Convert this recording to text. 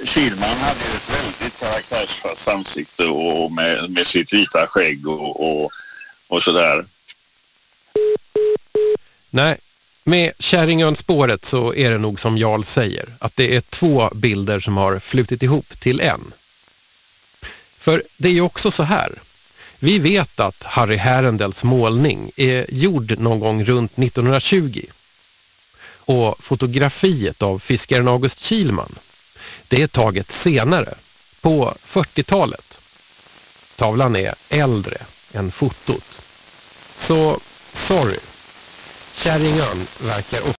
Kihlman hade ju ett väldigt karaktärsfast ansikte och med sitt vita skägg och sådär. Nej, med Kärringön-spåret så är det nog som Jarl säger, att det är 2 bilder som har flutit ihop till en. För det är ju också så här. Vi vet att Harry Härendels målning är gjord någon gång runt 1920. Och fotografiet av fiskaren August Kihlman, det är taget senare, på 40-talet. Tavlan är äldre än fotot. Så, sorry. Kärringön verkar